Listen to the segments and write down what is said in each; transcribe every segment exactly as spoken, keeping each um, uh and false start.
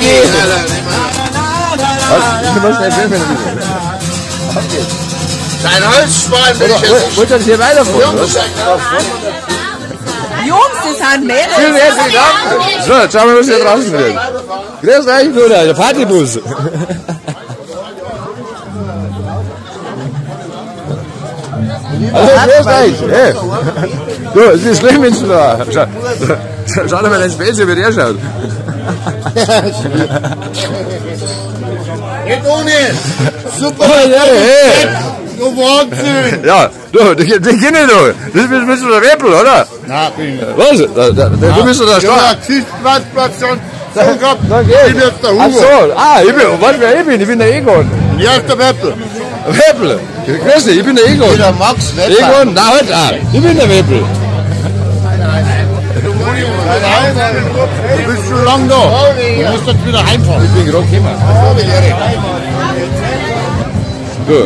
geht. Du musst nicht filmen, wenn du willst. Dein Holzschwein will ich jetzt. Wollt ihr das hier weiterfahren? Jungs, das sind Mädels. Vielen herzlichen Dank. So, jetzt schauen wir, was hier draußen wird. Grüß euch, Bruder, der Partybus. Also, grüß euch. Hey. Du, es ist schlimm, wenn du da. Schau, schau dir mal den Spätzle, wie der schaut. Geht ohne. Super. Oh, ja, hey. Du Wahnsinn. Ja, du, die, die kenne ich doch. Das bist, bist du der Weppel, oder? Na, bin ich. Was? Da, da, da, du bist doch der Star. Ja, Geschichtsplatz schon. So gehabt. Da geht's. Ich bin jetzt der Ach Hugo. so, ah, ich bin, was wer ich bin? Ich bin der Egon. Ja, ist der Weppel. Weppel. Grüß dich, ich bin der Egon. Der Max Weppel. Egon, na halt an. Ich bin der Weppel. Nein, nein, du bist schon lange da. Du musst jetzt wieder heimfahren. Ich bin gerade gekommen. Du.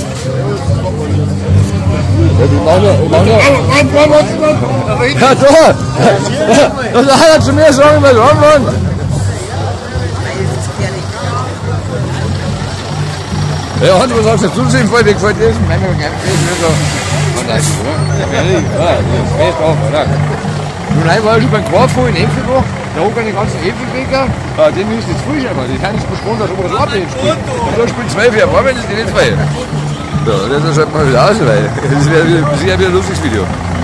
Ja, die machen ja, machen ja. Ja, da. Das hat er zu mir sagen, was haben wir? Ja, hat was auf der Zusehen voll, wie gefällt das? Wenn wir gerne gewesen so. Und das, oder? Ja, das ist fest auf, oder? Nun, nein, war ich schon beim Quadfall in Empfehlbach, da hoch an die ganzen Empfelbecker, äh, den müssen jetzt frisch aber die kann nicht besprochen, dass oben das Abend spielt. Und da spielt zwölf Jahre, war wenn das die nicht zwei. Ja, das schaut mal wieder aus, weil das wäre sicher wieder ein lustiges Video.